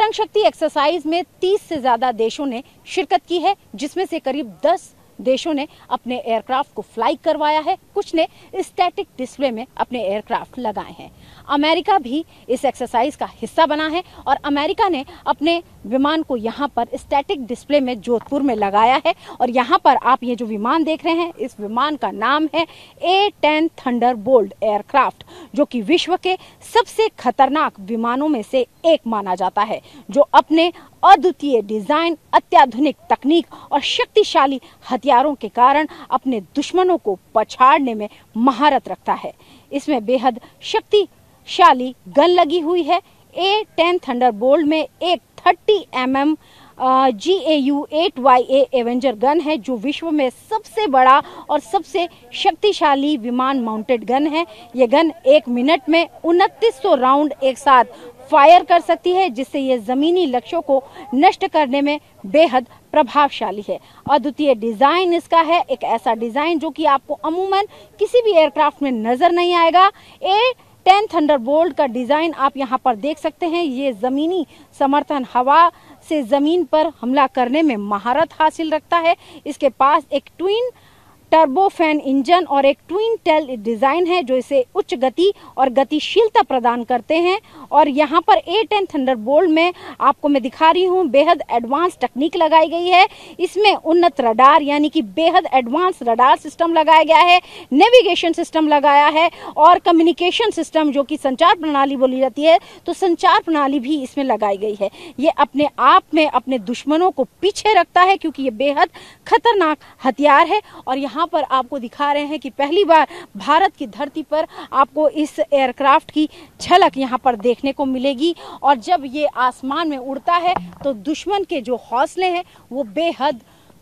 तरंग शक्ति एक्सरसाइज में 30 से ज्यादा देशों ने शिरकत की है, जिसमें से करीब 10 देशों ने अपने एयरक्राफ्ट को फ्लाई करवाया है, कुछ ने स्टैटिक डिस्प्ले में अपने एयरक्राफ्ट लगाए हैं। अमेरिका भी इस एक्सरसाइज का हिस्सा बना है और अमेरिका ने अपने विमान को यहां पर स्टैटिक डिस्प्ले में जोधपुर में लगाया है। और यहां पर आप ये जो विमान देख रहे हैं, इस विमान का नाम है A-10 थंडरबोल्ट एयरक्राफ्ट, जो कि विश्व के सबसे खतरनाक विमानों में से एक माना जाता है, जो अपने अद्वितीय डिजाइन, अत्याधुनिक तकनीक और शक्तिशाली हथियारों के कारण अपने दुश्मनों को पछाड़ने में महारत रखता है। इसमें बेहद शक्तिशाली गन लगी हुई है। A-10 थंडरबोल्ट में एक 30 mm GAU-8YA एवेंजर गन है, जो विश्व में सबसे बड़ा और सबसे शक्तिशाली विमान माउंटेड गन है। ये गन 1 मिनट में 2900 राउंड एक साथ फायर कर सकती है, जिससे ये जमीनी लक्ष्यों को नष्ट करने में बेहद प्रभावशाली है। अद्वितीय डिजाइन इसका है, एक ऐसा डिजाइन जो कि आपको अमूमन किसी भी एयरक्राफ्ट में नजर नहीं आएगा। A-10 थंडरबोल्ट का डिजाइन आप यहां पर देख सकते हैं। ये जमीनी समर्थन, हवा से जमीन पर हमला करने में महारत हासिल रखता है। इसके पास एक ट्विन टर्बोफैन इंजन और एक ट्विन टेल डिजाइन है, जो इसे उच्च गति और गतिशीलता प्रदान करते हैं। और यहाँ पर A-10 थंडरबोल्ट में आपको मैं दिखा रही हूँ, बेहद एडवांस तकनीक लगाई गई है। इसमें उन्नत रडार यानी कि बेहद एडवांस रडार सिस्टम लगाया गया है, नेविगेशन सिस्टम लगाया है और कम्युनिकेशन सिस्टम, जो कि संचार प्रणाली बोली जाती है, तो संचार प्रणाली भी इसमें लगाई गई है। ये अपने आप में अपने दुश्मनों को पीछे रखता है, क्योंकि ये बेहद खतरनाक हथियार है। और यहाँ पर आपको दिखा रहे हैं कि पहली बार भारत की धरती पर आपको इस एयरक्राफ्ट की झलक यहाँ पर देखने को मिलेगी। और जब ये आसमान में उड़ता है तो दुश्मन के जो हौसले हैं वो बेहद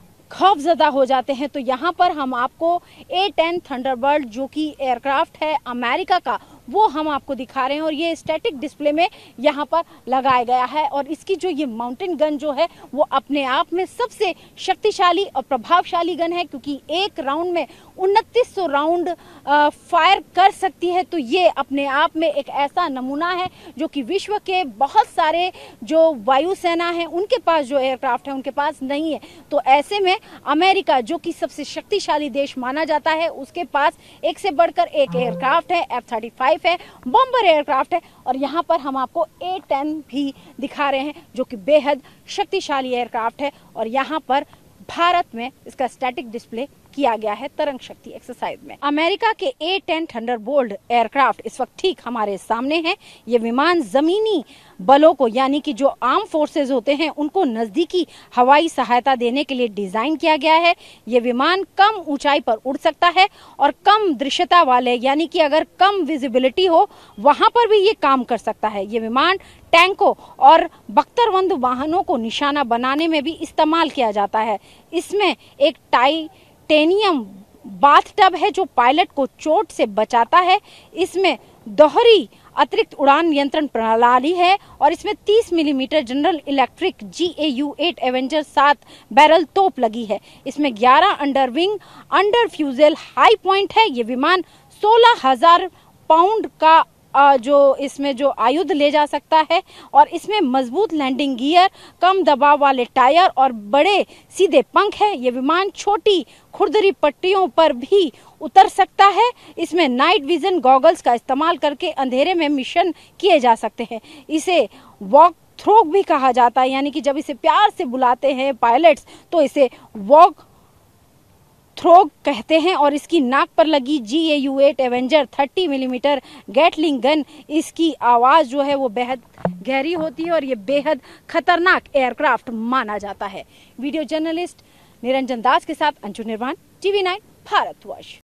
खौफजदा हो जाते हैं। तो यहाँ पर हम आपको A-10 थंडरबोल्ट, जो कि एयरक्राफ्ट है अमेरिका का, वो हम आपको दिखा रहे हैं। और ये स्टैटिक डिस्प्ले में यहाँ पर लगाया गया है। और इसकी जो ये माउंटेन गन जो है वो अपने आप में सबसे शक्तिशाली और प्रभावशाली गन है, क्योंकि एक राउंड में 2900 राउंड फायर कर सकती है। तो ये अपने आप में एक ऐसा नमूना है जो कि विश्व के बहुत सारे जो वायुसेना है उनके पास जो एयरक्राफ्ट है उनके पास नहीं है। तो ऐसे में अमेरिका, जो कि सबसे शक्तिशाली देश माना जाता है, उसके पास एक से बढ़कर एक एयरक्राफ्ट है, F-35 है, बॉम्बर एयरक्राफ्ट है। और यहाँ पर हम आपको A-10 भी दिखा रहे हैं, जो कि बेहद शक्तिशाली एयरक्राफ्ट है। और यहाँ पर भारत में इसका स्टैटिक डिस्प्ले किया गया है तरंग शक्ति एक्सरसाइज में। अमेरिका के A-10 थंडरबोल्ट एयरक्राफ्ट इस वक्त ठीक हमारे सामने है। ये विमान जमीनी बलों को, यानी कि जो आर्म फोर्सेज होते हैं, उनको नजदीकी हवाई सहायता देने के लिए डिजाइन किया गया है। ये विमान कम ऊंचाई पर उड़ सकता है और कम दृश्यता वाले, यानी कि अगर कम विजिबिलिटी हो वहां पर भी ये काम कर सकता है। ये विमान टैंकों और बख्तरबंद वाहनों को निशाना बनाने में भी इस्तेमाल किया जाता है। इसमें एक टाइटेनियम बाथटब है जो पायलट को चोट से बचाता है। इसमें दोहरी अतिरिक्त उड़ान नियंत्रण प्रणाली है और इसमें 30 millimetre general electric GAU-8 Avenger 7 barrel तोप लगी है। इसमें 11 underwing under fuselage high point है। ये विमान 16,000 पाउंड का जो इसमें जो आयुध ले जा सकता है। और इसमें मजबूत लैंडिंग गियर, कम दबाव वाले टायर और बड़े सीधे पंख है। ये विमान छोटी खुरदरी पट्टियों पर भी उतर सकता है। इसमें नाइट विजन गॉगल्स का इस्तेमाल करके अंधेरे में मिशन किए जा सकते हैं। इसे वॉक थ्रोग भी कहा जाता है, यानी कि जब इसे प्यार से बुलाते हैं पायलट्स तो इसे वॉक थ्रोग कहते हैं। और इसकी नाक पर लगी GAU-8 Avenger 30 millimetre Gatling gun, इसकी आवाज जो है वो बेहद गहरी होती है और ये बेहद खतरनाक एयरक्राफ्ट माना जाता है। वीडियो जर्नलिस्ट निरंजन दास के साथ अंशु निर्वाण, TV9 भारतवर्ष।